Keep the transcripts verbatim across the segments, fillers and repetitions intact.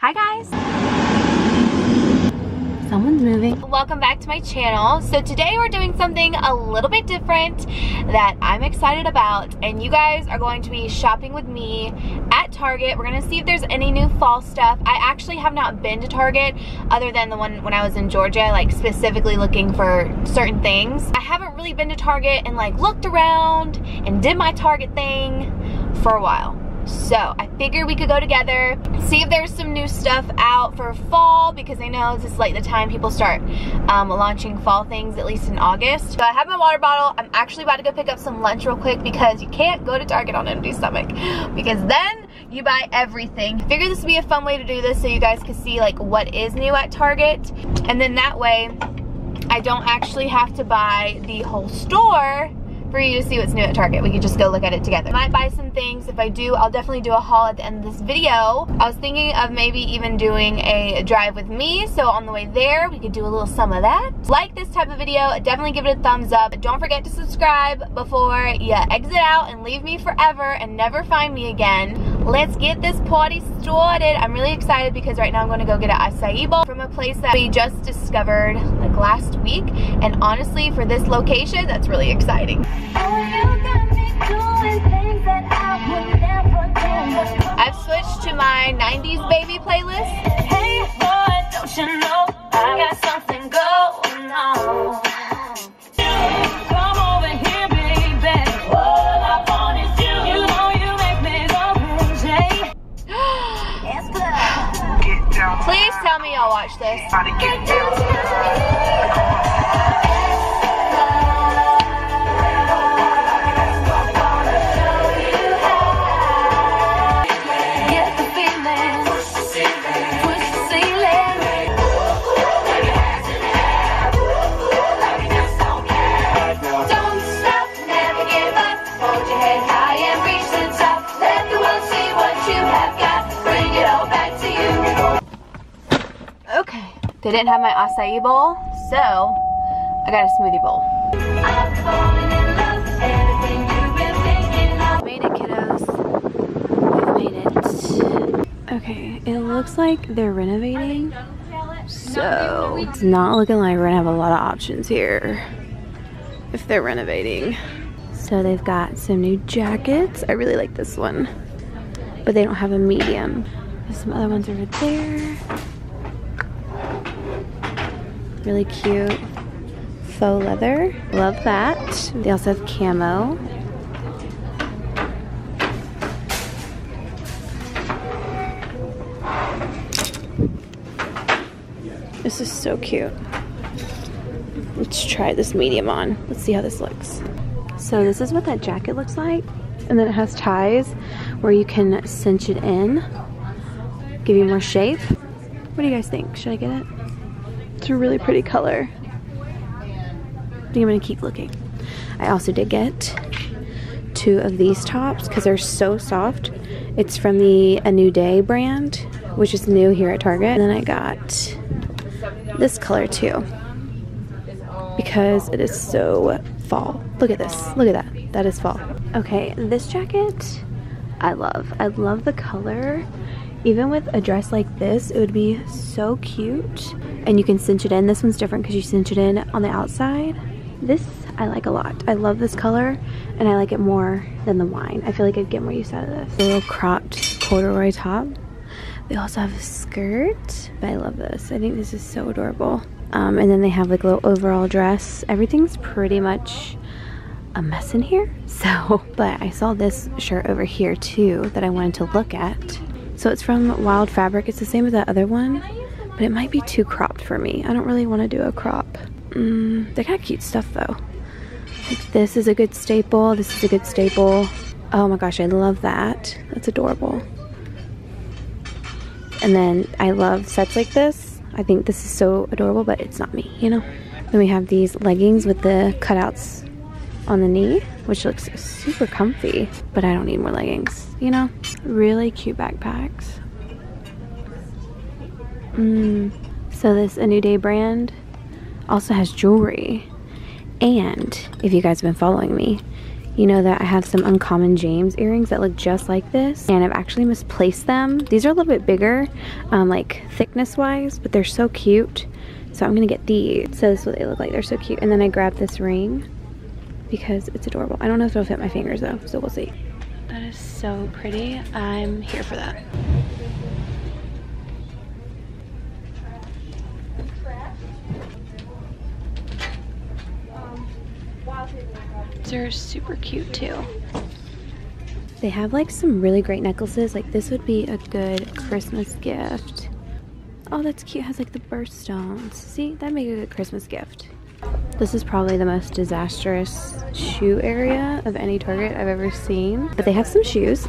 Hi guys! Someone's moving. Welcome back to my channel. So today we're doing something a little bit different that I'm excited about, and you guys are going to be shopping with me at Target. We're gonna see if there's any new fall stuff. I actually have not been to Target other than the one when I was in Georgia, like specifically looking for certain things. I haven't really been to Target and like looked around and did my Target thing for a while. So I figured we could go together, see if there's some new stuff out for fall, because I know this is like the time people start um, launching fall things, at least in August. So I have my water bottle. I'm actually about to go pick up some lunch real quick because you can't go to Target on an empty stomach, because then you buy everything. I figured this would be a fun way to do this so you guys could see like what is new at Target, and then that way I don't actually have to buy the whole store for you to see what's new at Target. We could just go look at it together. I might buy some things. If I do, I'll definitely do a haul at the end of this video. I was thinking of maybe even doing a drive with me, so on the way there, we could do a little some of that. Like this type of video, definitely give it a thumbs up. Don't forget to subscribe before you exit out and leave me forever and never find me again. Let's get this party started. I'm really excited because right now I'm gonna go get an acai bowl from a place that we just discovered like last week, and honestly, for this location, that's really exciting. I've switched to my nineties baby playlist. Hey boy, don't you know I got something going on? Come over here, baby. All I want is you. You know you make me go crazy. Yes, good. Please tell me y'all watch this. Okay, they didn't have my acai bowl, so I got a smoothie bowl. Made it, kiddos. We've made it. Okay, it looks like they're renovating, so it's not looking like we're gonna have a lot of options here if they're renovating. So they've got some new jackets. I really like this one, but they don't have a medium. There's some other ones over there. Really cute faux leather. Love that. They also have camo. This is so cute. Let's try this medium on. Let's see how this looks. So this is what that jacket looks like. And then it has ties where you can cinch it in, give you more shape. What do you guys think? Should I get it? It's a really pretty color. I think I'm gonna keep looking. I also did get two of these tops because they're so soft. It's from the A New Day brand, which is new here at Target. And then I got this color too because it is so fall. Look at this. Look at that. That is fall. Okay, this jacket I love. I love the color. Even with a dress like this, it would be so cute. And you can cinch it in. This one's different because you cinch it in on the outside. This I like a lot. I love this color, and I like it more than the wine. I feel like I'd get more use out of this. A little cropped corduroy top. They also have a skirt, but I love this. I think this is so adorable. Um, and then they have like a little overall dress. Everything's pretty much a mess in here. So, but I saw this shirt over here too that I wanted to look at. So it's from Wild Fabric. It's the same as that other one, but it might be too cropped for me. I don't really want to do a crop. Mm, they got cute stuff though. Like this is a good staple. This is a good staple. Oh my gosh, I love that. That's adorable. And then I love sets like this. I think this is so adorable, but it's not me, you know? Then we have these leggings with the cutouts on the knee, which looks super comfy, but I don't need more leggings, you know? Really cute backpacks. Mm. So this A New Day brand also has jewelry. And if you guys have been following me, you know that I have some Uncommon James earrings that look just like this, and I've actually misplaced them. These are a little bit bigger, um, like thickness wise, but they're so cute. So I'm gonna get these. So this is what they look like. They're so cute. And then I grabbed this ring because it's adorable. I don't know if it'll fit my fingers though, so we'll see. That is so pretty. I'm here for that. They're super cute too. They have like some really great necklaces. Like this would be a good Christmas gift. Oh, that's cute. It has like the birthstones. See, that'd make a good Christmas gift. This is probably the most disastrous shoe area of any Target I've ever seen. But they have some shoes.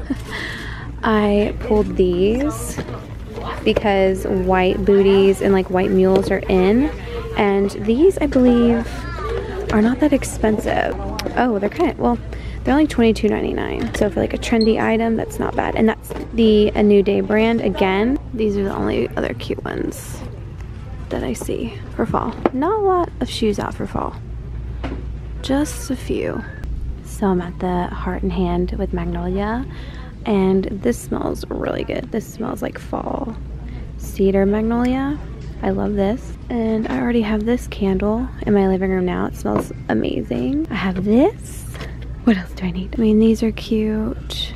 I pulled these because white booties and like white mules are in. And these, I believe, are not that expensive. Oh, they're kind of, well, they're only twenty-two ninety-nine. So for like a trendy item, that's not bad. And that's the A New Day brand. Again, these are the only other cute ones that I see for fall. Not a lot of shoes out for fall. Just a few. So I'm at the Heart and Hand with Magnolia, and this smells really good. This smells like fall cedar magnolia. I love this. And I already have this candle in my living room now. It smells amazing. I have this. What else do I need? I mean, these are cute.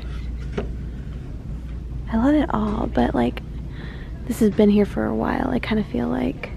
I love it all, but like, this has been here for a while. I kind of feel like.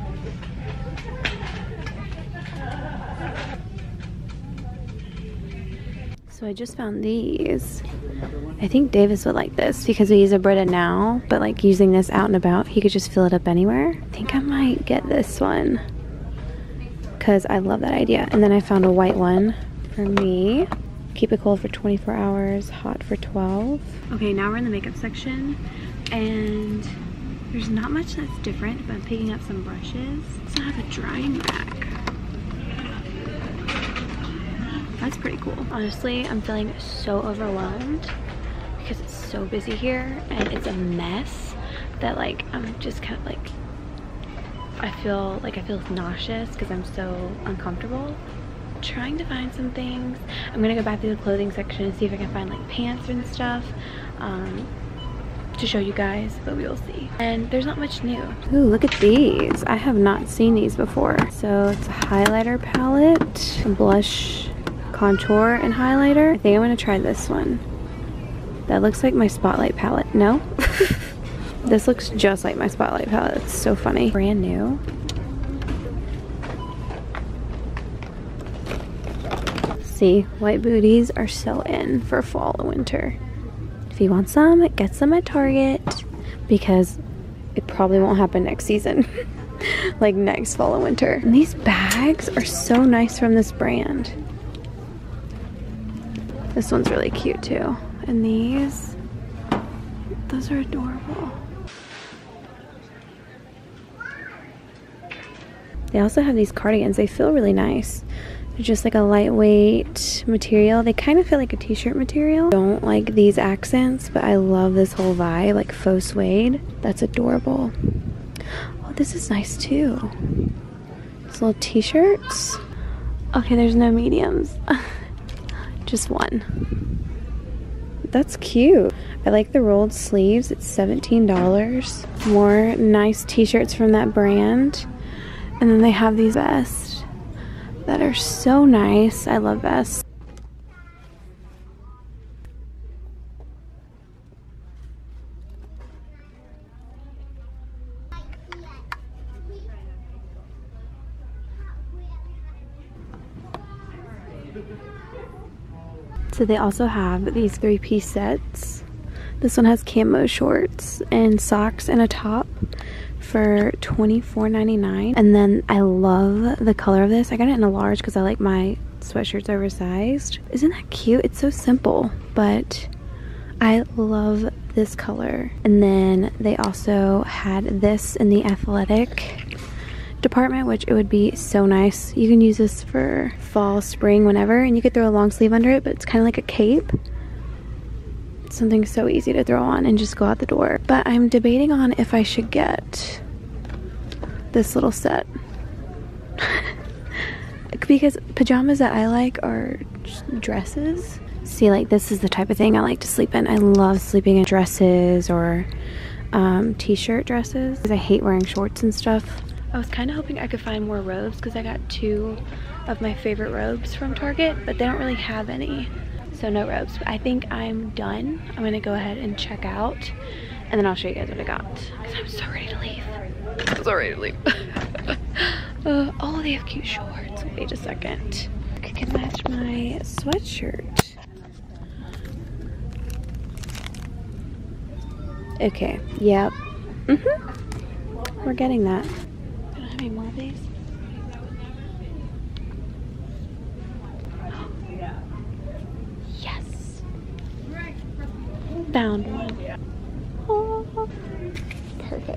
So I just found these. I think Davis would like this because we use a Brita now, but like using this out and about, he could just fill it up anywhere. I think I might get this one because I love that idea. And then I found a white one for me. Keep it cold for twenty-four hours, hot for twelve. Okay, now we're in the makeup section, and there's not much that's different, but I'm picking up some brushes. So I have a drying rack. That's pretty cool. Honestly, I'm feeling so overwhelmed because it's so busy here and it's a mess that like I'm just kind of like, I feel like I feel nauseous because I'm so uncomfortable. Trying to find some things. I'm gonna go back to the clothing section and see if I can find like pants and stuff um, to show you guys, but we will see. And there's not much new. Ooh, look at these. I have not seen these before. So it's a highlighter palette, a blush, contour, and highlighter. I think I'm gonna try this one. That looks like my Spotlight palette. No? This looks just like my Spotlight palette. It's so funny. Brand new. See, white booties are so in for fall and winter. If you want some, get some at Target because it probably won't happen next season. Like next fall and winter. And these bags are so nice from this brand. This one's really cute too. And these, those are adorable. They also have these cardigans. They feel really nice. They're just like a lightweight material. They kind of feel like a t-shirt material. Don't like these accents, but I love this whole vibe, like faux suede. That's adorable. Oh, this is nice too. These little t-shirts. Okay, there's no mediums. Just one. That's cute. I like the rolled sleeves. It's seventeen dollars. More nice t-shirts from that brand. And then they have these vests that are so nice. I love vests. So they also have these three-piece sets. This one has camo shorts and socks and a top for twenty-four ninety-nine. And then I love the color of this. I got it in a large because I like my sweatshirts oversized. Isn't that cute? It's so simple, but I love this color. And then they also had this in the athletic department, which it would be so nice. You can use this for fall, spring, whenever, and you could throw a long sleeve under it, but it's kind of like a cape. It's something so easy to throw on and just go out the door. But I'm debating on if I should get this little set because pajamas that I like are dresses. See, like this is the type of thing I like to sleep in. I love sleeping in dresses or um, t-shirt dresses because I hate wearing shorts and stuff. I was kind of hoping I could find more robes because I got two of my favorite robes from Target, but they don't really have any. So no robes. But I think I'm done. I'm gonna go ahead and check out and then I'll show you guys what I got because I'm so ready to leave. I'm so ready to leave. uh, oh, they have cute shorts. Wait a second. I can match my sweatshirt. Okay, yep. Mm-hmm. We're getting that. I don't have any more of these. Yes. Found one. Oh, perfect.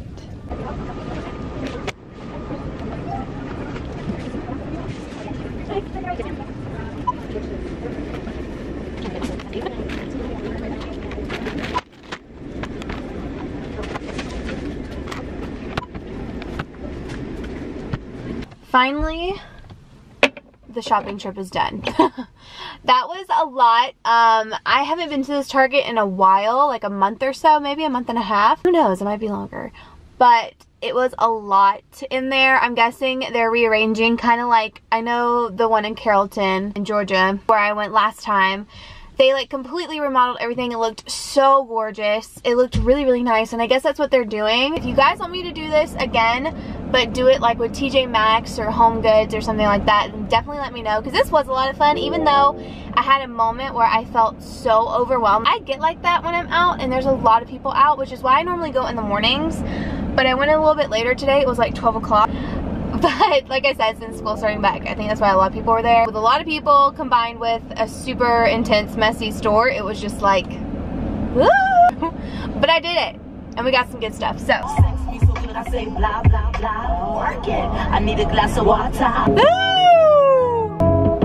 Finally, the shopping trip is done. That was a lot. Um, I haven't been to this Target in a while, like a month or so, maybe a month and a half. Who knows, it might be longer. But it was a lot in there. I'm guessing they're rearranging, kind of like, I know the one in Carrollton in Georgia where I went last time. They like completely remodeled everything. It looked so gorgeous. It looked really, really nice. And I guess that's what they're doing. If you guys want me to do this again, but do it like with T J Maxx or Home Goods or something like that, then definitely let me know. Because this was a lot of fun, even though I had a moment where I felt so overwhelmed. I get like that when I'm out and there's a lot of people out, which is why I normally go in the mornings. But I went a little bit later today. It was like twelve o'clock. But like I said, since school's starting back, I think that's why a lot of people were there. With a lot of people combined with a super intense, messy store, it was just like, woo! But I did it, and we got some good stuff, so. I say blah, blah, blah, work it. I need a glass of water. Woo!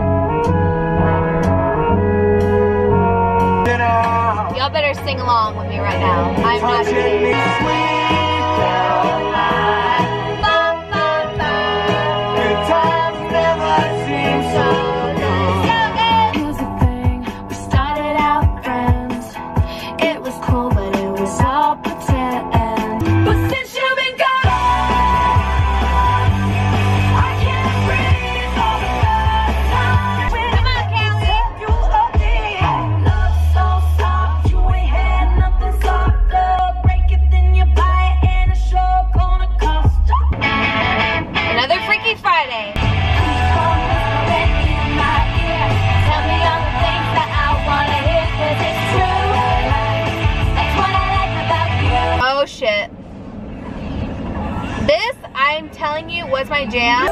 Y'all better sing along with me right now. I'm not kidding. Oh shit. This, I'm telling you, was my jam.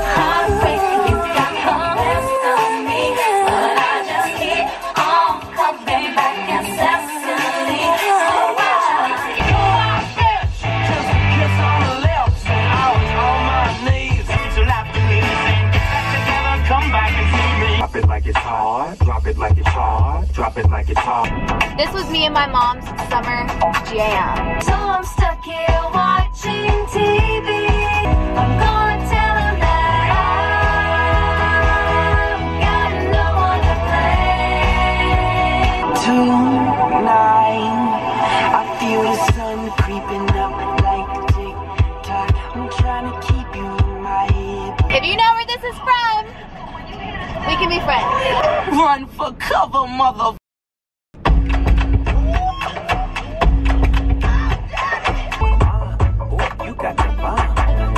Drop it like it's hard, drop it like it's hard, drop it like it's hard. This was me and my mom's summer jam. So I'm stuck here watching T V. I'm gonna tell him that I've got no one to blame. Tonight, I feel the sun creeping up like a tick-tock. I'm trying to keep you in my head. If you know where this is from, we can be friends. Run for cover, mother. You got the bomb.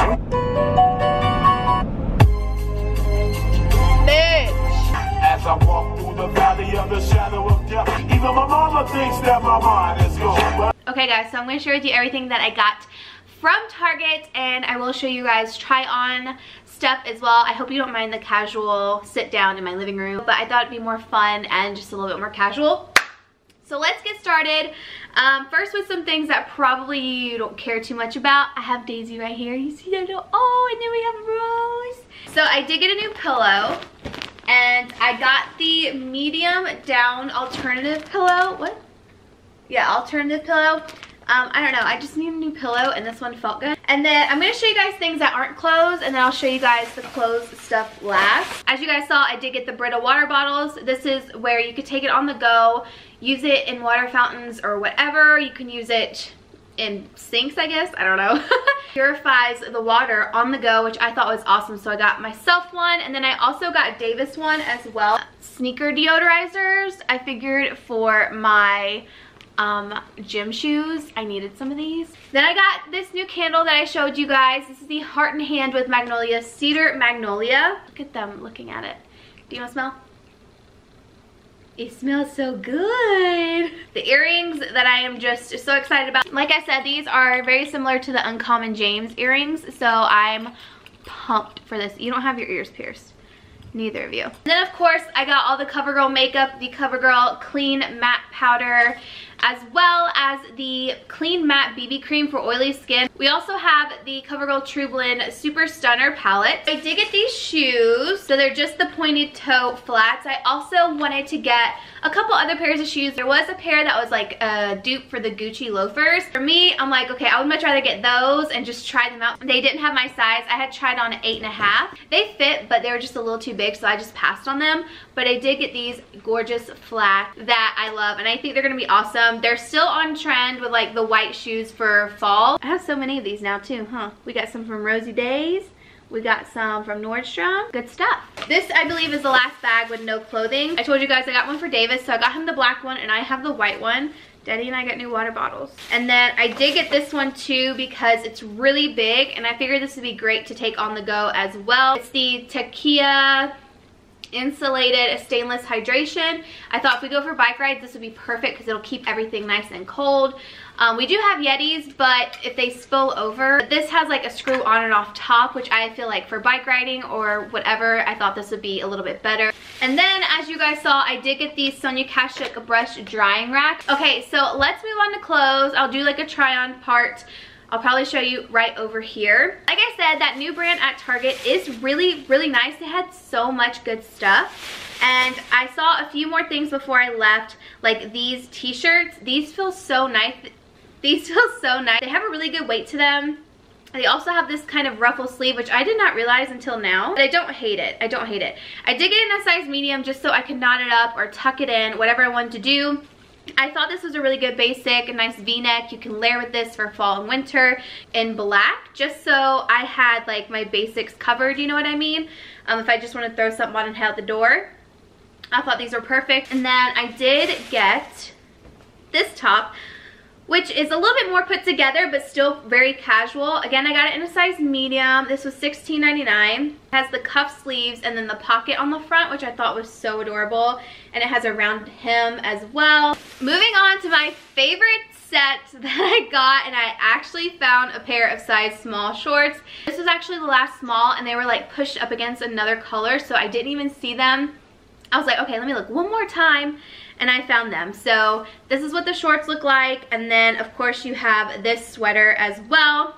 Bitch. As I walk through the valley of the shadow of death, even my mama thinks that my mind is gone. Okay guys, so I'm going to share with you everything that I got from Target, and I will show you guys try on stuff as well. I hope you don't mind the casual sit down in my living room, but I thought it'd be more fun and just a little bit more casual. So let's get started. Um, first with some things that probably you don't care too much about. I have Daisy right here. You see that? Oh, and then we have Rose. So I did get a new pillow, and I got the medium down alternative pillow. What? Yeah, alternative pillow. Um, I don't know, I just need a new pillow and this one felt good. And then I'm gonna show you guys things that aren't clothes, and then I'll show you guys the clothes stuff last. As you guys saw, I did get the Brita water bottles. This is where you could take it on the go, use it in water fountains or whatever. You can use it in sinks, I guess, I don't know. Purifies the water on the go, which I thought was awesome. So I got myself one, and then I also got Davis one as well. Sneaker deodorizers, I figured for my um gym shoes I needed some of these. Then I got this new candle that I showed you guys. This is the Heart and Hand with Magnolia, Cedar Magnolia. Look at them looking at it. Do you want to smell? It smells so good. The earrings that I am just so excited about. Like I said, these are very similar to the Uncommon James earrings, so I'm pumped for this. You don't have your ears pierced. Neither of you. And then of course I got all the CoverGirl makeup, the CoverGirl Clean Matte Powder, as well as the Clean Matte B B Cream for oily skin. We also have the CoverGirl True Blend Super Stunner palette. I did get these shoes, so they're just the pointed toe flats. I also wanted to get a couple other pairs of shoes. There was a pair that was like a dupe for the Gucci loafers. For me, I'm like, okay, I would much rather get those and just try them out. They didn't have my size. I had tried on an eight and a half. They fit, but they were just a little too big, so I just passed on them. But I did get these gorgeous flats that I love, and I think they're gonna be awesome. They're still on trend with like the white shoes for fall. I have so many of these now too, huh? We got some from Rosie Days. We got some from Nordstrom. Good stuff. This, I believe, is the last bag with no clothing. I told you guys I got one for Davis, so I got him the black one and I have the white one. Daddy and I got new water bottles. And then I did get this one too because it's really big, and I figured this would be great to take on the go as well. It's the Takia insulated stainless hydration. I thought if we go for bike rides, this would be perfect because it'll keep everything nice and cold. Um, we do have Yetis, but if they spill over, this has like a screw on and off top, which I feel like for bike riding or whatever, I thought this would be a little bit better. And then as you guys saw, I did get the Sonia Kashuk brush drying rack. Okay, so let's move on to clothes. I'll do like a try on part. I'll probably show you right over here. Like I said, that new brand at Target is really, really nice. They had so much good stuff. And I saw a few more things before I left, like these t-shirts. These feel so nice. These feel so nice. They have a really good weight to them. They also have this kind of ruffle sleeve, which I did not realize until now, but I don't hate it. I don't hate it. I did get it in a size medium just so I could knot it up or tuck it in, whatever I wanted to do. I thought this was a really good basic, a nice v-neck. You can layer with this for fall and winter in black, just so I had like my basics covered, you know what I mean? Um, if I just want to throw something on and head out the door. I thought these were perfect. And then I did get this top, which is a little bit more put together, but still very casual. Again, I got it in a size medium. This was sixteen ninety-nine. It has the cuff sleeves and then the pocket on the front, which I thought was so adorable. And it has a round hem as well. Moving on to my favorite set that I got, and I actually found a pair of size small shorts. This was actually the last small, and they were like pushed up against another color, so I didn't even see them. I was like, okay, let me look one more time, and I found them. So this is what the shorts look like, and then of course you have this sweater as well.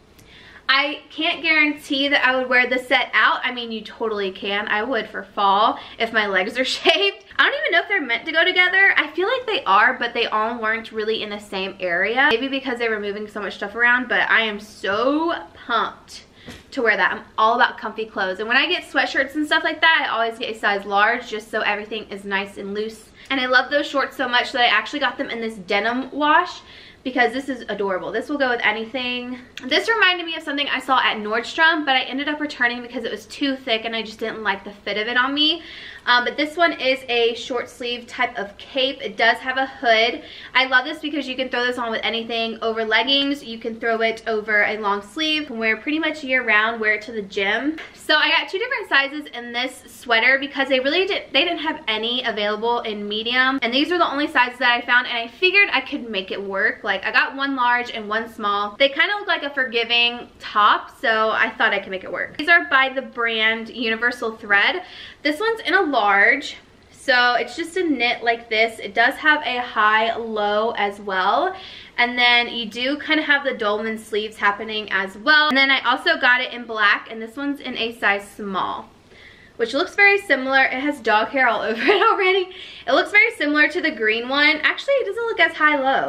I can't guarantee that I would wear this set out. I mean, you totally can. I would for fall if my legs are shaved. I don't even know if they're meant to go together. I feel like they are, but they all weren't really in the same area. Maybe because they were moving so much stuff around, but I am so pumped to wear that. I'm all about comfy clothes, and when I get sweatshirts and stuff like that, I always get a size large just so everything is nice and loose. And I love those shorts so much that I actually got them in this denim wash because this is adorable. This will go with anything. This reminded me of something I saw at Nordstrom, but I ended up returning because it was too thick and I just didn't like the fit of it on me. Um, but this one is a short sleeve type of cape. It does have a hood. I love this because you can throw this on with anything over leggings. You can throw it over a long sleeve. You can wear it pretty much year round, wear it to the gym. So I got two different sizes in this sweater because they really did, they didn't have any available in medium. And these are the only sizes that I found, and I figured I could make it work. Like I got one large and one small. They kind of look like a forgiving top, so I thought I could make it work. These are by the brand Universal Thread. This one's in a large, so it's just a knit like this. It does have a high low as well, and then you do kind of have the dolman sleeves happening as well. And then I also got it in black, and this one's in a size small, which looks very similar. It has dog hair all over it already. It looks very similar to the green one. Actually, it doesn't look as high low.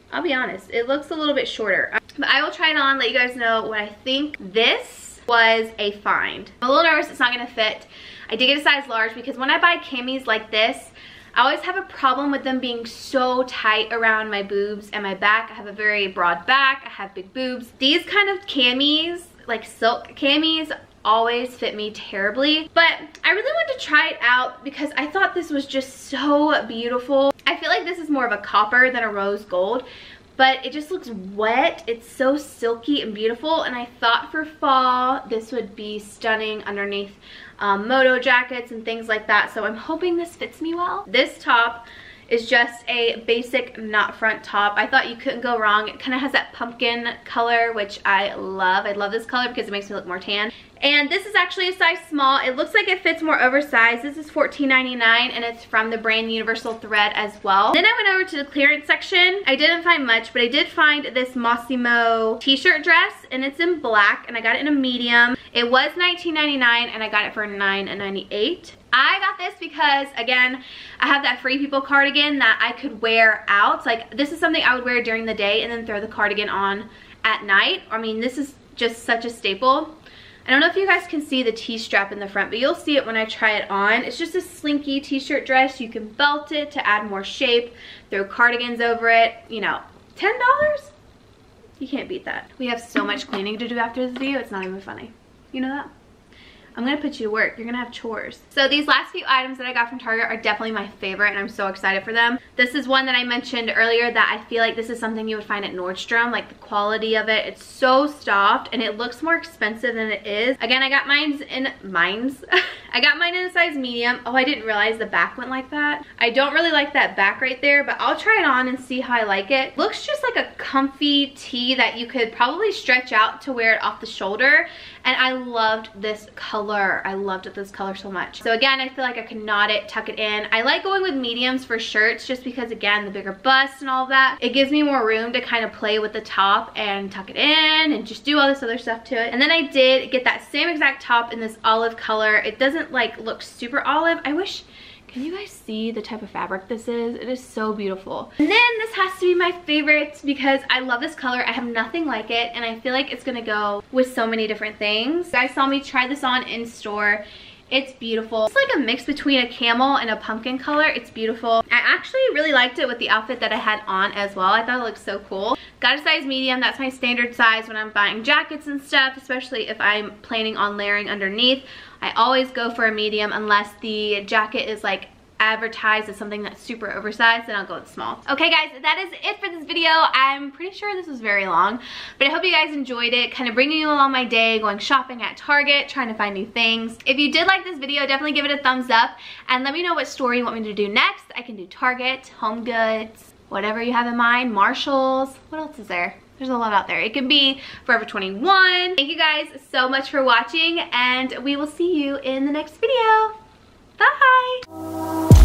I'll be honest, it looks a little bit shorter. But I will try it on, let you guys know what I think. This was a find. I'm a little nervous it's not gonna fit. I did get a size large because when I buy camis like this, I always have a problem with them being so tight around my boobs and my back. I have a very broad back, I have big boobs. These kind of camis, like silk camis, always fit me terribly. But I really wanted to try it out because I thought this was just so beautiful. I feel like this is more of a copper than a rose gold, but it just looks wet. It's so silky and beautiful, and I thought for fall this would be stunning underneath um, moto jackets and things like that, so I'm hoping this fits me well. This top is just a basic knot front top. I thought you couldn't go wrong. It kind of has that pumpkin color, which I love. I love this color because it makes me look more tan. And this is actually a size small. It looks like it fits more oversized. This is fourteen ninety-nine and it's from the brand Universal Thread as well. Then I went over to the clearance section. I didn't find much, but I did find this Mossimo t-shirt dress, and it's in black, and I got it in a medium. It was nineteen ninety-nine and I got it for nine ninety-eight. I got this because, again, I have that Free People cardigan that I could wear out. Like, this is something I would wear during the day and then throw the cardigan on at night. I mean, this is just such a staple. I don't know if you guys can see the T-strap in the front, but you'll see it when I try it on. It's just a slinky t-shirt dress. You can belt it to add more shape, throw cardigans over it, you know, ten dollars? You can't beat that. We have so much cleaning to do after this video, it's not even funny. You know that? I'm gonna put you to work. You're gonna have chores. So these last few items that I got from Target are definitely my favorite, and I'm so excited for them. This is one that I mentioned earlier that I feel like this is something you would find at Nordstrom. Like, the quality of it, it's so soft and it looks more expensive than it is. Again, I got mine's in mine's. I got mine in a size medium. Oh, I didn't realize the back went like that. I don't really like that back right there, but I'll try it on and see how I like it. Looks just like a comfy tee that you could probably stretch out to wear it off the shoulder. And I loved this color. I loved this color so much. So again, I feel like I could knot it, tuck it in. I like going with mediums for shirts just because, again, the bigger bust and all of that. It gives me more room to kind of play with the top and tuck it in and just do all this other stuff to it. And then I did get that same exact top in this olive color. It doesn't like look super olive. I wish, can you guys see the type of fabric this is? It is so beautiful. And then this has to be my favorite because I love this color. I have nothing like it, and I feel like it's gonna go with so many different things. You guys saw me try this on in store. It's beautiful. It's like a mix between a camel and a pumpkin color. It's beautiful. I actually really liked it with the outfit that I had on as well. I thought it looked so cool. Got a size medium. That's my standard size when I'm buying jackets and stuff, especially if I'm planning on layering underneath. I always go for a medium unless the jacket is like advertised as something that's super oversized, then I'll go with small. Okay guys, that is it for this video. I'm pretty sure this was very long, but I hope you guys enjoyed it, kind of bringing you along my day, going shopping at Target, trying to find new things. If you did like this video, definitely give it a thumbs up and let me know what store you want me to do next. I can do Target, Home Goods, whatever you have in mind, Marshalls. What else is there? There's a lot out there. It can be Forever twenty-one. Thank you guys so much for watching, and we will see you in the next video. Bye!